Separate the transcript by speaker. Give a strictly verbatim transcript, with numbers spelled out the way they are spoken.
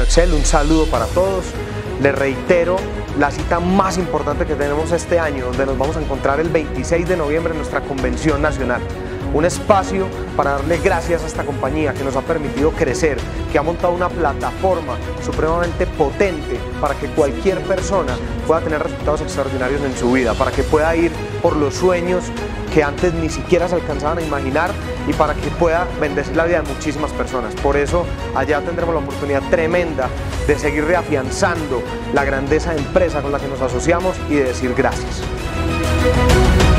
Speaker 1: Excel, un saludo para todos. Les reitero la cita más importante que tenemos este año, donde nos vamos a encontrar el veintiséis de noviembre en nuestra convención nacional. Un espacio para darle gracias a esta compañía que nos ha permitido crecer, que ha montado una plataforma supremamente potente para que cualquier persona pueda tener resultados extraordinarios en su vida, para que pueda ir por los sueños que antes ni siquiera se alcanzaban a imaginar y para que pueda bendecir la vida de muchísimas personas. Por eso allá tendremos la oportunidad tremenda de seguir reafianzando la grandeza de empresa con la que nos asociamos y de decir gracias.